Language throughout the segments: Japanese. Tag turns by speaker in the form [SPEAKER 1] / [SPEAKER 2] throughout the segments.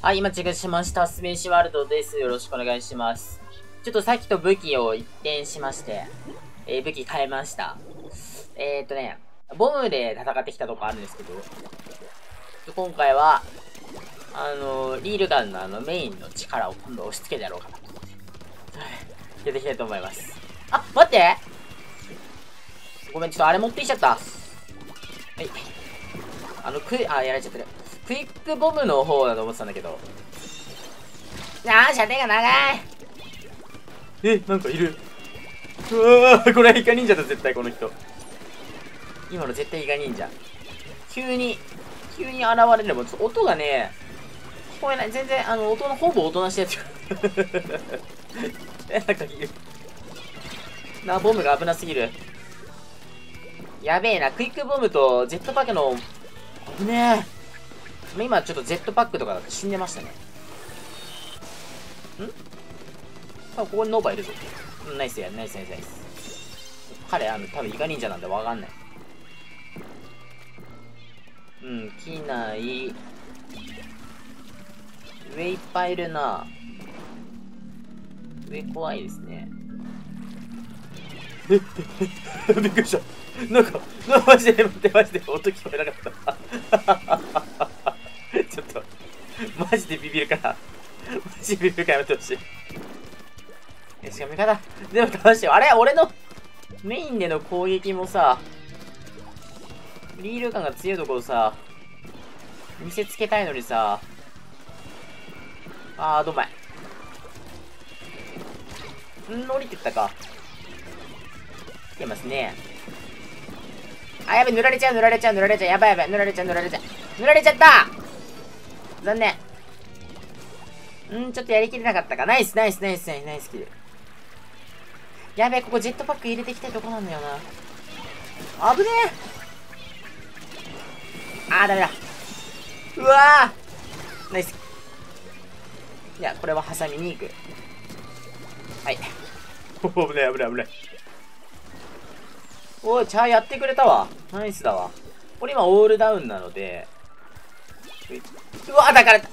[SPEAKER 1] はい、今チェックしました。スペーシワールドです。よろしくお願いします。ちょっとさっきと武器を一転しまして、武器変えました。ボムで戦ってきたとこあるんですけど、今回は、リールガンのメインの力を今度押し付けてやろうかなと思って、やっていきたいと思います。あ、待って、ごめん、ちょっとあれ持ってきちゃった。はい。やられちゃってる。クイックボムの方だと思ってたんだけど。射程が長い。なんかいる。うわー、これイカ忍者だ、絶対この人。今の絶対イカ忍者。急に現れれば、ちょっと音がね、聞こえない。全然、音のほぼ音なしやつ。なんかいる。ボムが危なすぎる。やべえな、クイックボムとジェットパックの、危ねえ。今ちょっとジェットパックとかだと死んでましたね。ここにノーバいるぞ。ナイスや、ナイス。彼、多分イカ忍者なんでわかんない。機内。上いっぱいいるな。上怖いですね。びっくりした。マジで、音聞こえなかった。ちょっと、マジでビビるから。やめてほしい。しかも味方。でも楽しい。あれ俺のメインでの攻撃もさ、リール感が強いところさ、見せつけたいのにさ、どんまい。降りてったか。来てますね。やべ、塗られちゃう。やばい。塗られちゃった。残念。ちょっとやりきれなかったか。ナイスキル。やべえ、ここジェットパック入れていきたいとこなんだよな。危ねえ。ダメだ。うわー、ナイス。いや、これは挟みに行く。はい。危ない。おい、やってくれたわ。ナイスだわ。これ今オールダウンなので、うわ、だから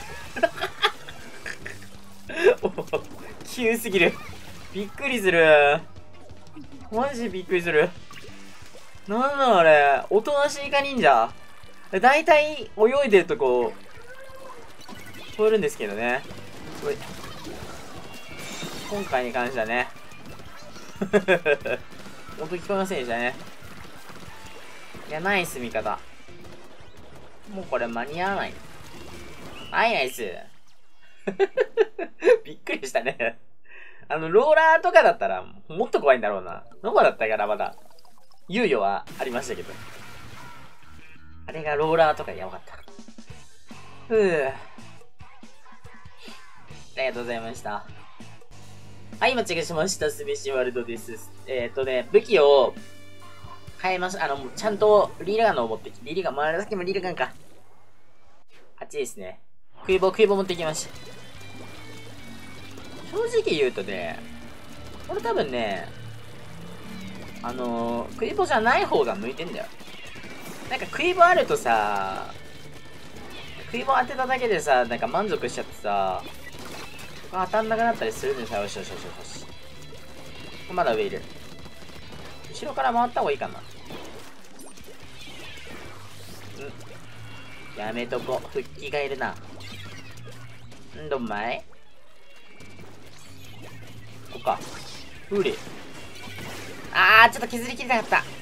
[SPEAKER 1] 急すぎる。びっくりする。マジびっくりする。なんだあれ。おとなしいイカ忍者。だいたい泳いでるとこ、聞こえるんですけどね。今回に関してはね。音聞こえませんでしたね。いや、ナイス味方。もうこれ間に合わない。はい、ナイス。びっくりしたね。ローラーとかだったら、もっと怖いんだろうな。ノバだったからまだ、猶予はありましたけど。あれがローラーとかやばかった。ありがとうございました。はい、今チェックしました。スペシワールドです。武器を変えました。ちゃんとリールガンのを持ってきて、さっきもリールガンか。あっちですね。クイボ持ってきました。正直言うとね、これ多分ね、クイボじゃない方が向いてんだよ。なんかクイボあるとさ、クイボ当てただけでさ、なんか満足しちゃってさ、当たんなくなったりするんですよ。よし。まだ上いる。後ろから回った方がいいかな。やめとこ。復帰がいるな。どんまいここか。うれ。ちょっと削りきれなかった。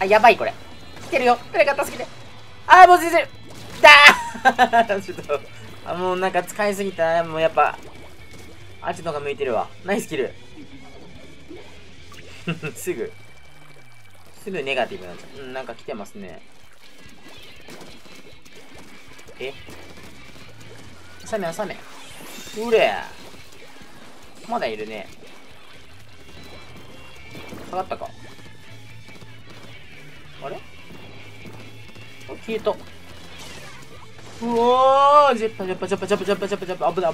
[SPEAKER 1] やばいこれ。来てるよ。誰か助けて。もう全然。ちょっと。もうなんか使いすぎた。もうやっぱ。あっちの方が向いてるわ。ナイスキル。すぐネガティブになっちゃう。なんか来てますね。サメ。うれ。まだいるね。下がったか。あれ消えた。うわー、ジャッパ。危ない。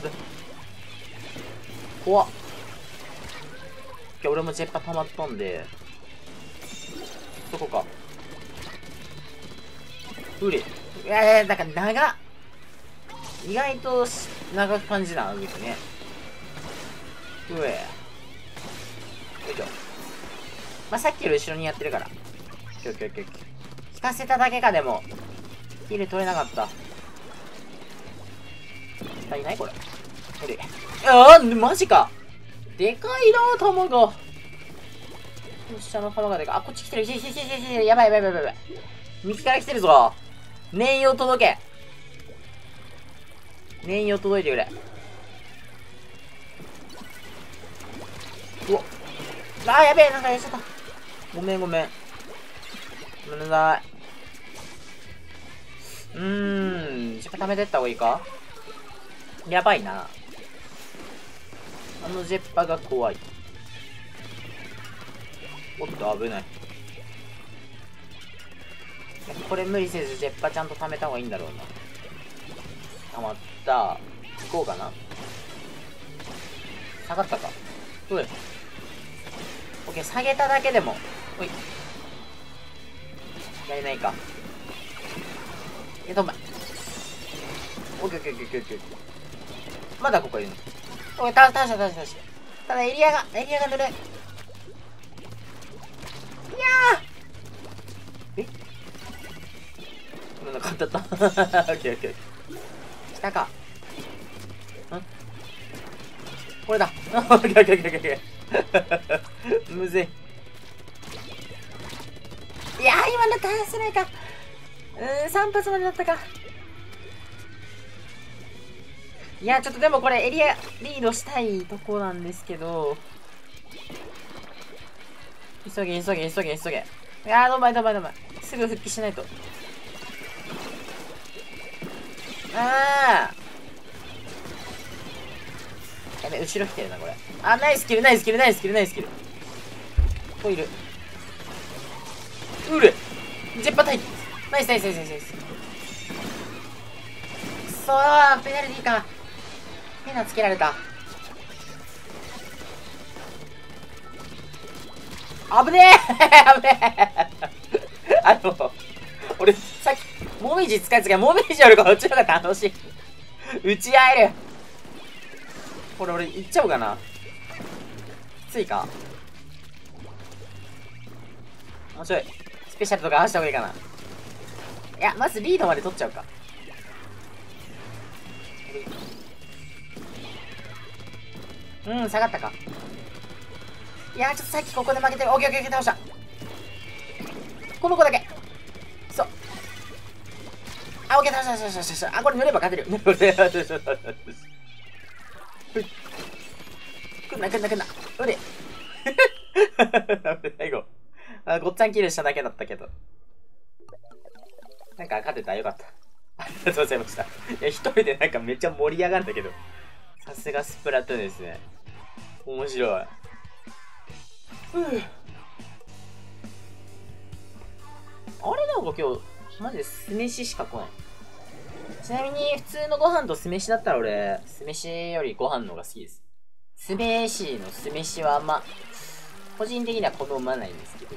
[SPEAKER 1] 怖っ。俺もジェッパ溜まったんで、そこか。うれ。だから長っ。 意外と長く感じな、動きね。うえ。よいしょ。まあ、さっきより後ろにやってるから。引かせただけか、でも。ヒール取れなかった。足りないこれ。ああ、マジか。でかいな、弾が。よっしゃ、の弾がでかい。あ、こっち来てる。やばい。右から来てるぞ。念用届け。念用届いてくれ。うわ。あ、やべえ、なんかやっちゃった。ごめん。ごめんなさい。ちょっと貯めてった方がいいか？やばいな。あのジェッパが怖い。おっと、危ない。これ無理せずジェッパちゃんと貯めた方がいいんだろうな。溜まった。行こうかな。下がったか。うい。オッケー、下げただけでも。おい。やれないか。お前。オッケー。まだここいるの。おい、倒した。ただエリアがぬるい。いやー。なんか簡単だった。オッケー。来たか。これだ。オッケー。むずい。いやー、今の倒せないか。3発までだったか。いや、ちょっとでもこれエリアリードしたいとこなんですけど。急げ。いやー、どんまい。すぐ復帰しないと。やべ、後ろ来てるな、これ。あ、ナイスキル。こいる。うる。ジェッパタイ。ナイス。くそー、ペナルティーか。ペナつけられた。危ねえ俺、さっき、もみじ使いつけ、もみじよりこっちの方が楽しい。打ち合える。これ俺、行っちゃおうかな。きついか。もうちょい、スペシャルとか合わせた方がいいかな。いや、まずリードまで取っちゃうか。下がったか。いやー、ちょっとさっきここで負けてる。オッケー、倒した。この子だけ。そう。あ、オッケー、倒した。あ、これ塗れば勝てる。くんな。うれ。最後。ごっつぁんキルしただけだったけど。なんか勝てた。よかった。ありがとうございました。いや、一人でなんかめっちゃ盛り上がるんだけど。さすがスプラトゥーンですね。面白い。あれなんか今日、マジで酢飯しか来ない。ちなみに、普通のご飯と酢飯だったら俺、酢飯よりご飯の方が好きです。酢飯の酢飯は個人的には好まないんですけど。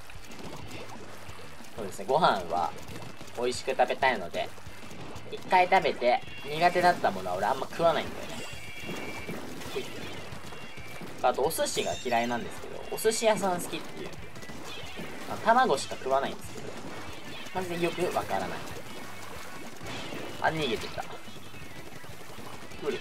[SPEAKER 1] そうですね、ご飯は美味しく食べたいので、一回食べて苦手だったものは俺あんま食わないんだよね。あとお寿司が嫌いなんですけど、お寿司屋さん好きっていう、卵しか食わないんですけど、マジでよくわからない。あ、逃げてた。無理。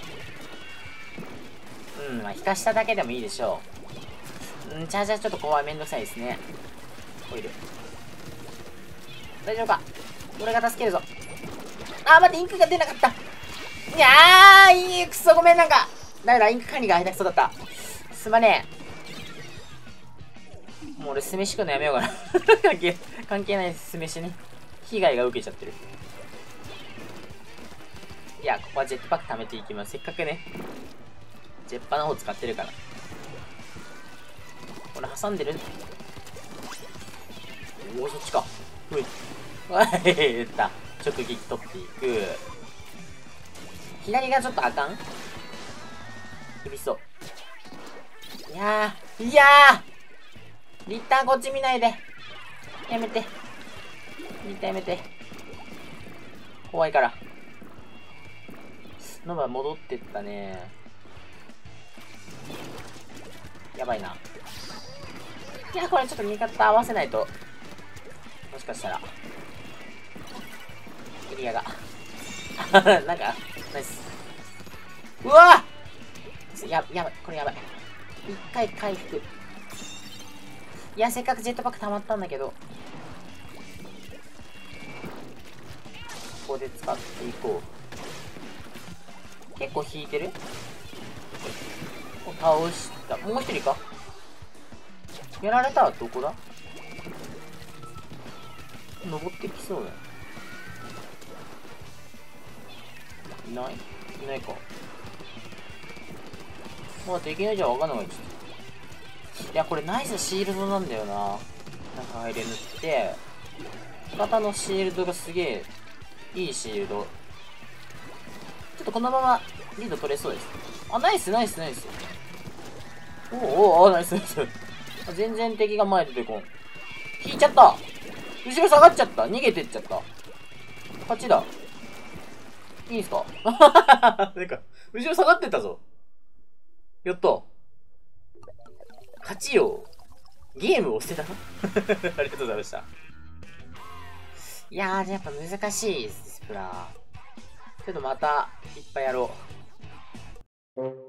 [SPEAKER 1] まあ引かしただけでもいいでしょう。チャージャーちょっと怖い。めんどくさいですね。こいる。大丈夫か？俺が助けるぞ。あ、待って、インクが出なかった。いやー、くそ、ごめん、なんか。ダメだ、インク管理が下手くそだった。すまねえ。もう俺、酢飯食うのやめようかな。関係ないです、酢飯ね。被害が受けちゃってる。いや、ここはジェットパック貯めていきます。せっかくね、ジェッパの方使ってるから。これ挟んでる？おお、そっちか。うい。言った。直撃取っていく。左がちょっとあかん？厳しそう。いやーリッターこっち見ないで。やめて。リッターやめて。怖いから。 ノバ戻ってったね。やばいな。いや、これちょっと味方合わせないと。もしかしたら。エリアが。なんか、ナイス。うわやばい、これやばい。一回回復。いや、せっかくジェットパック溜まったんだけど。ここで使っていこう。結構引いてる？倒した。もう一人か？やられたらどこだ？登ってきそうだよ。いないか。まあ、できないじゃ分かんなかった。いや、これナイスシールドなんだよな。中入れ塗って、味方のシールドがすげえ、いいシールド。ちょっとこのままリード取れそうです。あ、ナイス。お、ナイス。全然敵が前出てこん。引いちゃった。後ろ下がっちゃった。逃げてっちゃった。こっちだ。いいんすか？なんか、後ろ下がってったぞ。やった。勝ちよ。ゲームを捨てたな。ありがとうございました。いやー、やっぱ難しいです、スプラ。ちょっとまた、いっぱいやろう。